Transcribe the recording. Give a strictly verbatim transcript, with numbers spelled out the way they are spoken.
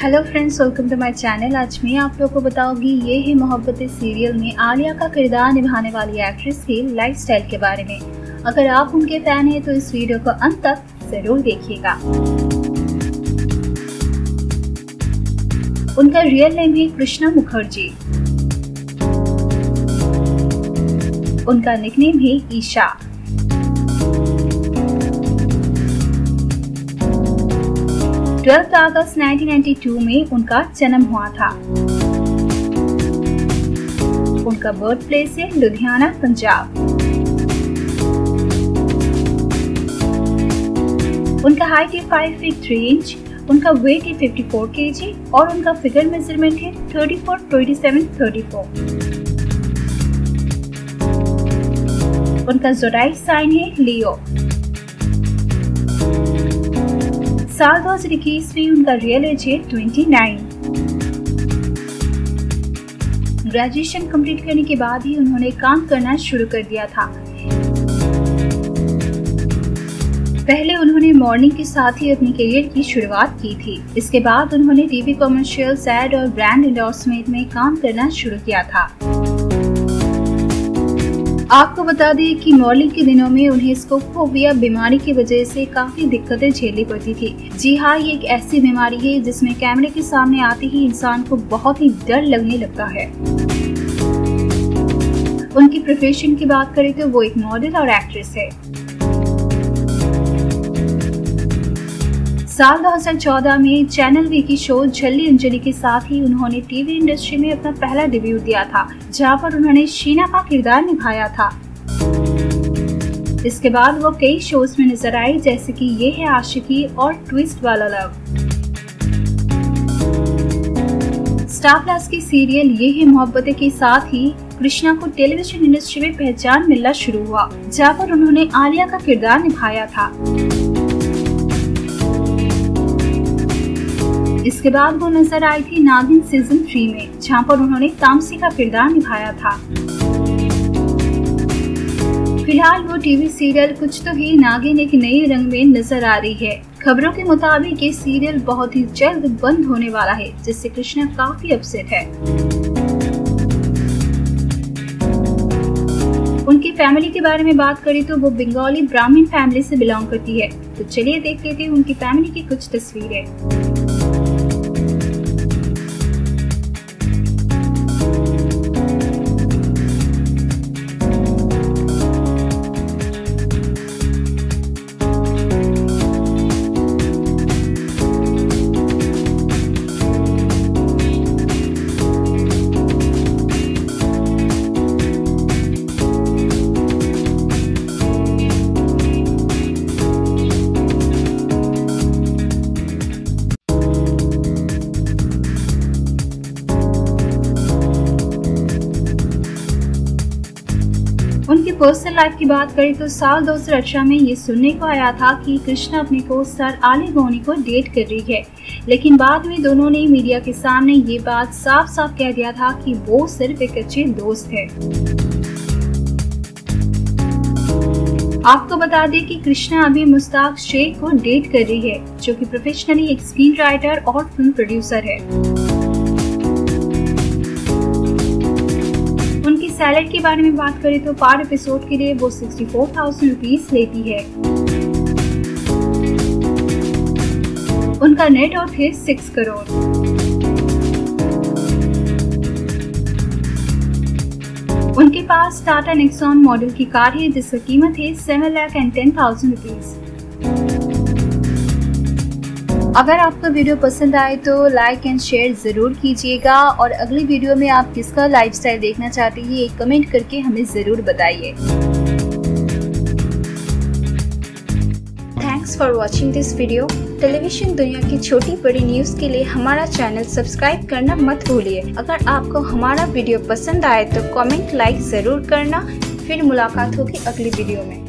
Hello friends, welcome to my channel. आज मैं आप लोगों को बताऊंगी ये है मोहब्बतें सीरियल में आलिया का किरदार निभाने वाली एक्ट्रेस की लाइफस्टाइल के बारे में। अगर आप उनके फैन हैं तो इस वीडियो को अंत तक जरूर देखिएगा। उनका रियल नेम है कृष्णा मुखर्जी। उनका निकनेम है ईशा। बारह अगस्त उन्नीस सौ बानवे में उनका जन्म हुआ था। उनका बर्थ प्लेस है लुधियाना, पंजाब। उनका हाइट है पाँच फीट तीन इंच। उनका वेट है चौवन केजी और उनका फिगर मेजरमेंट है चौंतीस, सत्ताईस, चौंतीस। उनका ज़ोडिएक साइन है लियो। साल दो हज़ार इक्कीस में उनका रियल एज है उनतीस। ग्रेजुएशन कंप्लीट करने के बाद ही उन्होंने काम करना शुरू कर दिया था। पहले उन्होंने मॉर्निंग के साथ ही अपनी करियर की शुरुआत की थी। इसके बाद उन्होंने टीवी कमर्शियल्स, एड और ब्रांड एंडोर्समेंट में काम करना शुरू किया था। आपको बता दें कि मॉडलिंग के दिनों में उन्हें स्कोपोफोबिया बीमारी की वजह से काफी दिक्कतें झेलनी पड़ती थी। जी हाँ, ये एक ऐसी बीमारी है जिसमें कैमरे के सामने आते ही इंसान को बहुत ही डर लगने लगता है। उनकी प्रोफेशन की बात करें तो वो एक मॉडल और एक्ट्रेस है। साल दो हज़ार चौदह में चैनल वी की शो झल्ली अंजलि के साथ ही उन्होंने टीवी इंडस्ट्री में अपना पहला डेब्यू दिया था, जहां पर उन्होंने शीना का किरदार निभाया था। इसके बाद वो कई शोज में नजर आई, जैसे कि ये है आशिकी और ट्विस्ट वाला लव। स्टार प्लस की सीरियल ये है मोहब्बतें के साथ ही कृष्णा को टेलीविजन इंडस्ट्री में पहचान मिलना शुरू हुआ, जहां पर उन्होंने आलिया का किरदार निभाया था। इसके बाद वो नजर आई थी नागिन सीजन थ्री में, जहां पर उन्होंने तामसी का किरदार निभाया था। फिलहाल वो टीवी सीरियल कुछ तो ही नागिन एक नए रंग में नजर आ रही है। खबरों के मुताबिक ये सीरियल बहुत ही जल्द बंद होने वाला है, जिससे कृष्णा काफी अपसेट है। उनकी फैमिली के बारे में बात करें तो वो बंगाली ब्राह्मण फैमिली से बिलोंग करती है। तो चलिए देख लेते हैं उनकी फैमिली की कुछ तस्वीरें। उनकी पर्सनल लाइफ की बात करें तो साल दो हज़ार अठारह में ये सुनने को आया था कि कृष्णा अपने को स्टार आलिया गौनी को डेट कर रही है, लेकिन बाद में दोनों ने मीडिया के सामने ये बात साफ साफ कह दिया था कि वो सिर्फ एक अच्छे दोस्त है। आपको बता दें कि कृष्णा अभी मुश्ताक शेख को डेट कर रही है, जो कि प्रोफेशनली एक स्क्रीन राइटर और फिल्म प्रोड्यूसर है। उनकी सैलरी के बारे में बात करें तो पर एपिसोड के लिए वो चौंसठ हज़ार रुपीस लेती है। उनका नेट वर्थ है छह करोड़। उनके पास टाटा नेक्सॉन मॉडल की कार है, जिसकी कीमत है सात lakh and ten thousand rupees. अगर आपको वीडियो पसंद आए तो लाइक एंड शेयर जरूर कीजिएगा और अगली वीडियो में आप किसका लाइफस्टाइल देखना चाहते हैं ये कमेंट करके हमें जरूर बताइए। Thanks for watching this video. Television दुनिया की छोटी बड़ी न्यूज के लिए हमारा चैनल सब्सक्राइब करना मत भूलिए। अगर आपको हमारा वीडियो पसंद आए तो कमेंट लाइक जरूर करना। फिर मुलाकात होगी अगली वीडियो में।